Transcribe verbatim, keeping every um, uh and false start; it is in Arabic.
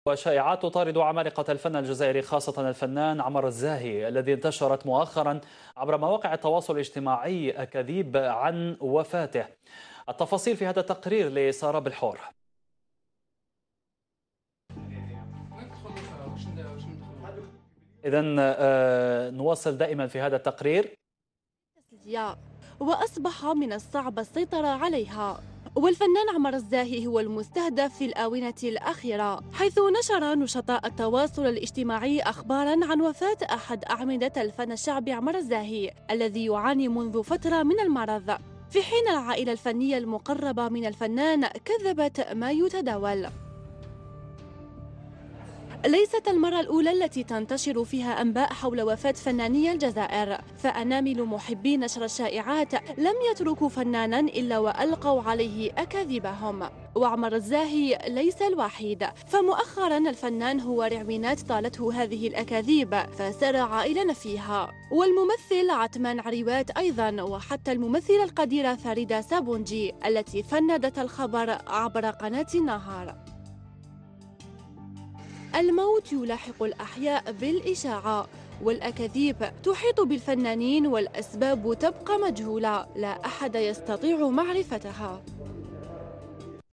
وشائعات تطارد عمالقة الفن الجزائري خاصة الفنان عمر الزاهي الذي انتشرت مؤخرا عبر مواقع التواصل الاجتماعي أكاذيب عن وفاته. التفاصيل في هذا التقرير لسارة بالحور. إذن آه نواصل دائما في هذا التقرير. وأصبح من الصعب السيطرة عليها، والفنان عمر الزاهي هو المستهدف في الآونة الأخيرة، حيث نشر نشطاء التواصل الاجتماعي أخبارا عن وفاة أحد أعمدة الفن الشعبي عمر الزاهي الذي يعاني منذ فترة من المرض، في حين العائلة الفنية المقربة من الفنان كذبت ما يتداول. ليست المرة الأولى التي تنتشر فيها أنباء حول وفاة فناني الجزائر، فأنامل محبي نشر الشائعات لم يتركوا فنانا إلا وألقوا عليه أكاذيبهم، وعمر الزاهي ليس الوحيد، فمؤخرا الفنان هو رعوينات طالته هذه الأكاذيب فسارع إلى نفيها، والممثل عتمان عريوات أيضا، وحتى الممثلة القديرة فريدة سابونجي التي فندت الخبر عبر قناة النهار. الموت يلاحق الأحياء بالإشاعة، والأكاذيب تحيط بالفنانين، والأسباب تبقى مجهولة لا أحد يستطيع معرفتها.